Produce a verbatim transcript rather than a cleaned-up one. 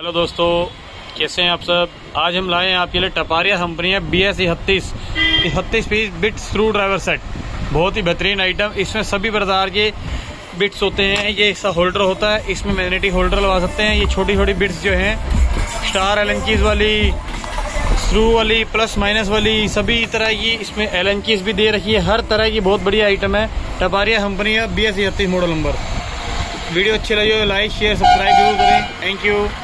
Hello दोस्तों, कैसे हैं आप सब। आज हम लाए हैं आपके लिए टपारिया कंपनी है बी एस इकतीस इकतीस piece bit screwdriver set. बहुत ही बेहतरीन आइटम। इसमें सभी प्रकार के बिट्स होते हैं। ये ऐसा होल्डर होता है, इसमें मैग्नेटिक होल्डर लगा सकते हैं। ये छोटी छोटी बिट्स जो हैं स्टार एलनकीज वाली, स्क्रू वाली, प्लस माइनस वाली, सभी तरह की इसमें एलनकीज भी दे रखी है। हर तरह की बहुत बढ़िया आइटम है। टपारिया कंपनी है बी एस इकतीस मॉडल नंबर। वीडियो अच्छी लगी हो लाइक शेयर सब्सक्राइब जरूर करें। Thank you.